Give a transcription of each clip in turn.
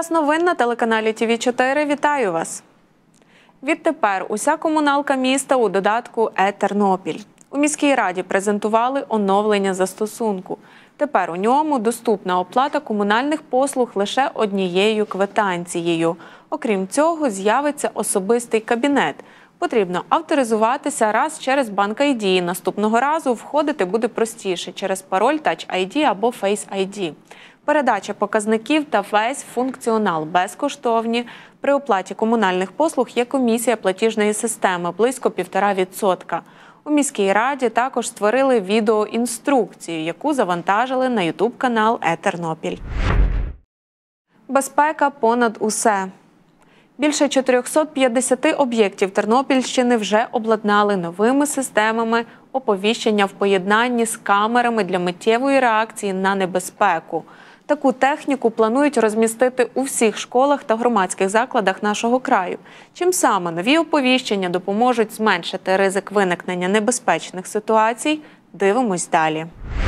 Час новин на телеканалі ТВ4. Вітаю вас! Відтепер уся комуналка міста у додатку «Е-Тернопіль». У міській раді презентували оновлення застосунку. Тепер у ньому доступна оплата комунальних послуг лише однією квитанцією. Окрім цього, з'явиться особистий кабінет. Потрібно авторизуватися раз через Банк ID. Наступного разу входити буде простіше через пароль Touch ID або Face ID. Передача показників та весь функціонал безкоштовні. При оплаті комунальних послуг є комісія платіжної системи – близько 1,5%. У міській раді також створили відеоінструкцію, яку завантажили на ютуб-канал «Е-Тернопіль». Безпека понад усе. Більше 450 об'єктів Тернопільщини вже обладнали новими системами оповіщення в поєднанні з камерами для миттєвої реакції на небезпеку. Таку техніку планують розмістити у всіх школах та громадських закладах нашого краю. Чим саме нові оповіщення допоможуть зменшити ризик виникнення небезпечних ситуацій, дивимось далі.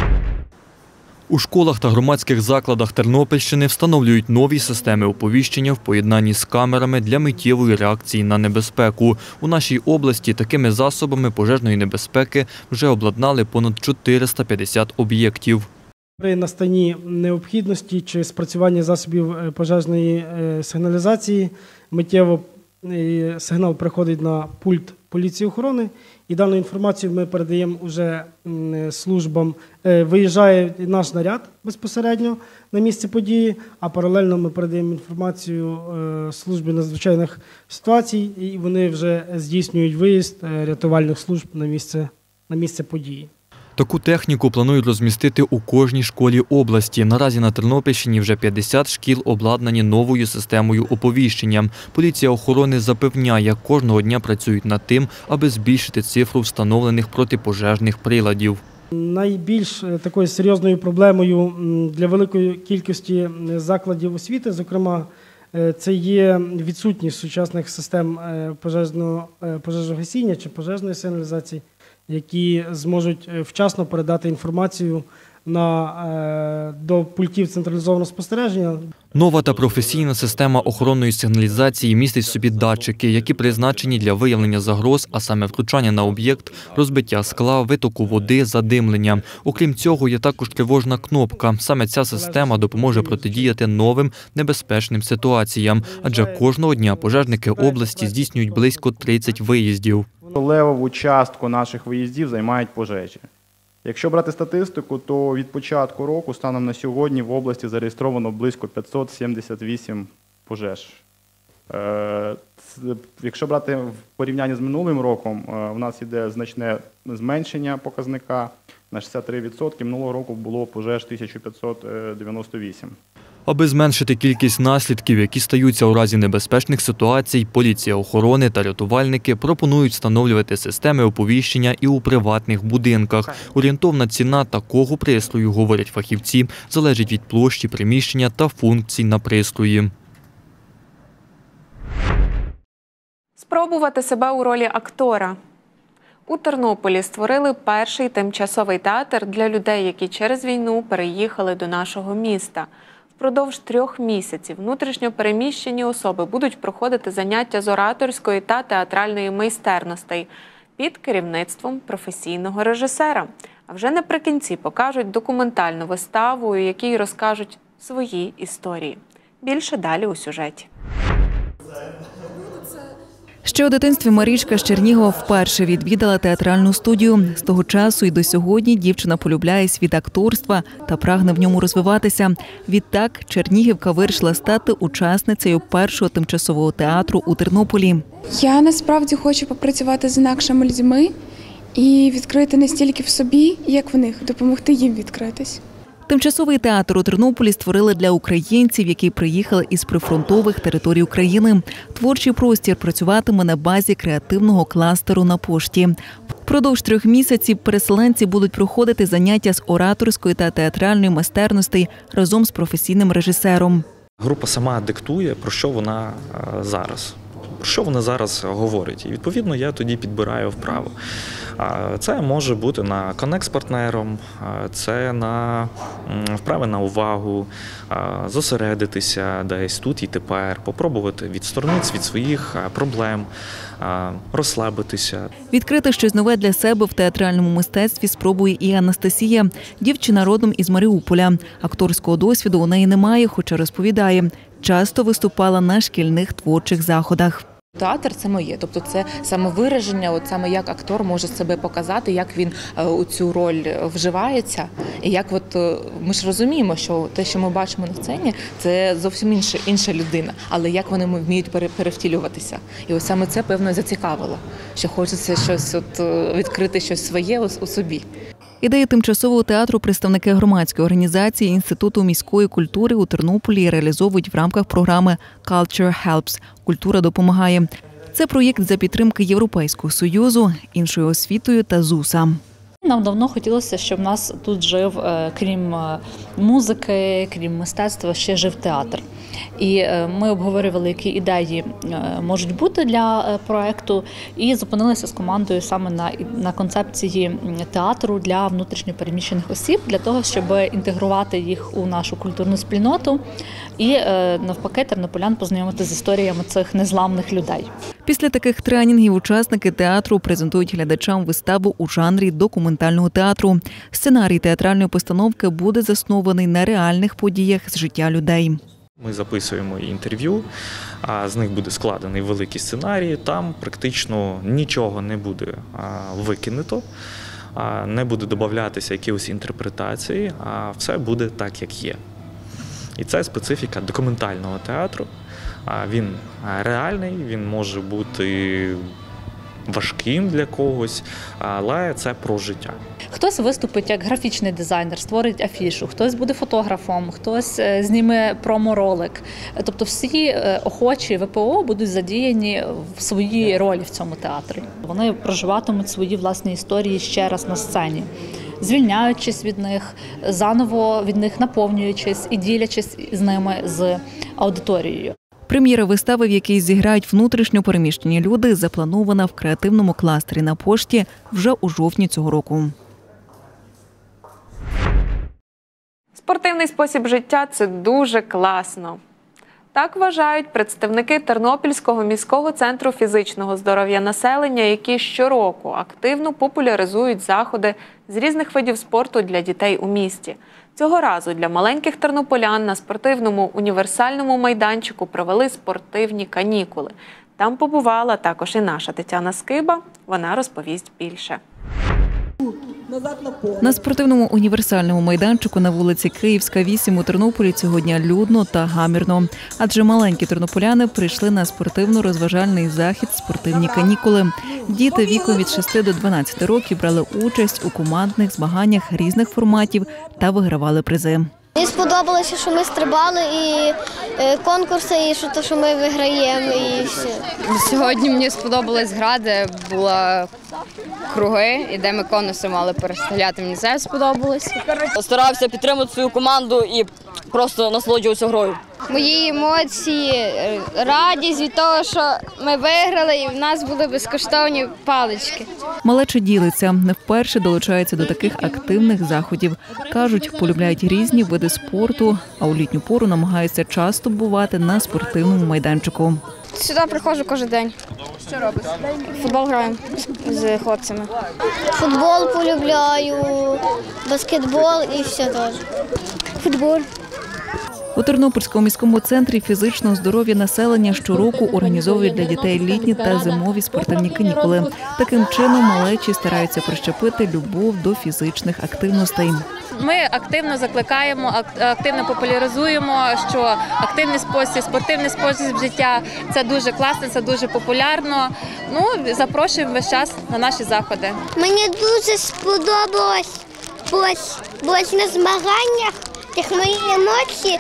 У школах та громадських закладах Тернопільщини встановлюють нові системи оповіщення в поєднанні з камерами для миттєвої реакції на небезпеку. У нашій області такими засобами пожежної небезпеки вже обладнали понад 450 об'єктів. При настанні необхідності чи спрацювання засобів пожежної сигналізації миттєво сигнал приходить на пульт поліції охорони, і дану інформацію ми передаємо уже службам. Виїжджає наш наряд безпосередньо на місце події, а паралельно ми передаємо інформацію службі надзвичайних ситуацій, і вони вже здійснюють виїзд рятувальних служб на місце події. Таку техніку планують розмістити у кожній школі області. Наразі на Тернопільщині вже 50 шкіл обладнані новою системою оповіщення. Поліція охорони запевняє, кожного дня працюють над тим, аби збільшити цифру встановлених протипожежних приладів. Найбільш такою серйозною проблемою для великої кількості закладів освіти, зокрема, це є відсутність сучасних систем пожежогасіння чи пожежної сигналізації, які зможуть вчасно передати інформацію до пультів централізованого спостереження. Нова та професійна система охоронної сигналізації містить в собі датчики, які призначені для виявлення загроз, а саме втручання на об'єкт, розбиття скла, витоку води, задимлення. Окрім цього, є також тривожна кнопка. Саме ця система допоможе протидіяти новим небезпечним ситуаціям, адже кожного дня пожежники області здійснюють близько 30 виїздів. Левову частку наших виїздів займають пожежі. Якщо брати статистику, то від початку року станом на сьогодні в області зареєстровано близько 578 пожеж. Якщо брати в порівнянні з минулим роком, у нас йде значне зменшення показника на 63%. Минулого року було пожеж 1598. Аби зменшити кількість наслідків, які стаються у разі небезпечних ситуацій, поліція охорони та рятувальники пропонують встановлювати системи оповіщення і у приватних будинках. Орієнтовна ціна такого пристрою, говорять фахівці, залежить від площі приміщення та функцій на пристрої. Спробувати себе у ролі актора. У Тернополі створили перший тимчасовий театр для людей, які через війну переїхали до нашого міста. Впродовж 3 місяців внутрішньо переміщені особи будуть проходити заняття з ораторської та театральної майстерностей під керівництвом професійного режисера. А вже наприкінці покажуть документальну виставу, у якій розкажуть свої історії. Більше далі у сюжеті. Ще у дитинстві Марічка з Чернігова вперше відвідала театральну студію. З того часу і до сьогодні дівчина полюбляє світ акторства та прагне в ньому розвиватися. Відтак Чернігівка вирішила стати учасницею першого тимчасового театру у Тернополі. Я насправді хочу попрацювати з інакшими людьми і відкрити не стільки в собі, як в них, допомогти їм відкритись. Тимчасовий театр у Тернополі створили для українців, які приїхали із прифронтових територій України. Творчий простір працюватиме на базі креативного кластеру на пошті. Впродовж 3 місяців переселенці будуть проходити заняття з ораторської та театральної майстерностей разом з професійним режисером. Група сама диктує, про що вона зараз говорить. І, відповідно, я тоді підбираю вправо. Це може бути на коннект з партнером, це на вправи на увагу, зосередитися десь тут і тепер, попробувати відсторонитися від своїх проблем, розслабитися. Відкрити щось нове для себе в театральному мистецтві спробує і Анастасія. Дівчина родом із Маріуполя. Акторського досвіду у неї немає, хоча розповідає, часто виступала на шкільних творчих заходах. Театр – це моє, тобто це самовираження, от саме як актор може себе показати, як він у цю роль вживається. І як ми ж розуміємо, що те, що ми бачимо на сцені, це зовсім інша людина, але як вони вміють перевтілюватися. І ось саме це, певно, зацікавило, що хочеться щось відкрити щось своє у собі. Ідеї тимчасового театру представники громадської організації Інституту міської культури у Тернополі реалізовують в рамках програми «Culture Helps» – «Культура допомагає». Це проєкт за підтримки Європейського Союзу, іншою освітою та ЗУСа. Нам давно хотілося, щоб в нас тут жив, крім музики, крім мистецтва, ще жив театр. І ми обговорювали, які ідеї можуть бути для проєкту, і зупинилися з командою саме на концепції театру для внутрішньопереміщених осіб, для того, щоб інтегрувати їх у нашу культурну спільноту і, навпаки, тернополян познайомити з історіями цих незламних людей. Після таких тренінгів учасники театру презентують глядачам виставу у жанрі документального театру. Сценарій театральної постановки буде заснований на реальних подіях з життя людей. Ми записуємо інтерв'ю, а з них буде складений великий сценарій. Там практично нічого не буде викинуто, не буде додаватися якісь інтерпретації, а все буде так, як є. І це специфіка документального театру. Він реальний, він може бути важким для когось, але це про життя. Хтось виступить як графічний дизайнер, створить афішу, хтось буде фотографом, хтось зніме промо-ролик. Тобто всі охочі ВПО будуть задіяні в своїй ролі в цьому театрі. Вони проживатимуть свої власні історії ще раз на сцені, звільняючись від них, заново від них наповнюючись і ділячись з ними, з аудиторією. Прем'єра вистави, в якій зіграють внутрішньо переміщені люди, запланована в креативному кластері на пошті вже у жовтні цього року. Спортивний спосіб життя – це дуже класно. Так вважають представники Тернопільського міського центру фізичного здоров'я населення, які щороку активно популяризують заходи з різних видів спорту для дітей у місті. Цього разу для маленьких тернополян на спортивному універсальному майданчику провели спортивні канікули. Там побувала також і наша Тетяна Скиба. Вона розповість більше. На спортивному універсальному майданчику на вулиці Київська, 8 у Тернополі цього дня людно та гамірно. Адже маленькі тернополяни прийшли на спортивно-розважальний захід «Спортивні канікули». Діти віком від 6 до 12 років брали участь у командних змаганнях різних форматів та вигравали призи. Мені сподобалося, що ми стрибали, і конкурси, і що ми виграємо, і все. Сьогодні мені сподобалась гра, де були круги, і де ми конуси мали перестріляти. Мені це сподобалось. Старався підтримати свою команду і просто насолоджувався грою. Мої емоції, радість від того, що ми виграли, і в нас були безкоштовні палички. Малеча ділиться, не вперше долучається до таких активних заходів. Кажуть, полюбляють різні види спорту, а у літню пору намагаються часто бувати на спортивному майданчику. Сюди приходжу кожен день. Що робиш? Футбол граємо з хлопцями. Футбол полюбляю, баскетбол і все теж. Футбол. У Тернопільському міському центрі фізичного здоров'я населення щороку організовують для дітей літні та зимові спортивні канікули. Таким чином малечі стараються прищепити любов до фізичних активностей. Ми активно закликаємо, активно популяризуємо, що активний спосіб, спортивний спосіб життя – це дуже класно, це дуже популярно. Запрошуємо весь час на наші заходи. Мені дуже сподобалось на змаганнях. Тих мої емоції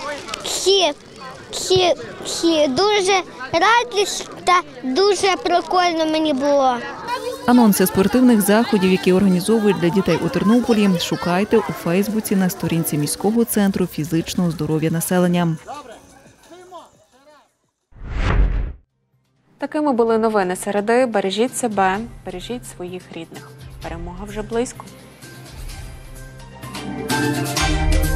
всі дуже радісні та дуже прикольно мені було. Анонси спортивних заходів, які організовують для дітей у Тернополі, шукайте у Фейсбуці на сторінці міського центру фізичного здоров'я населення. Такими були новини середи. Бережіть себе, бережіть своїх рідних. Перемога вже близько.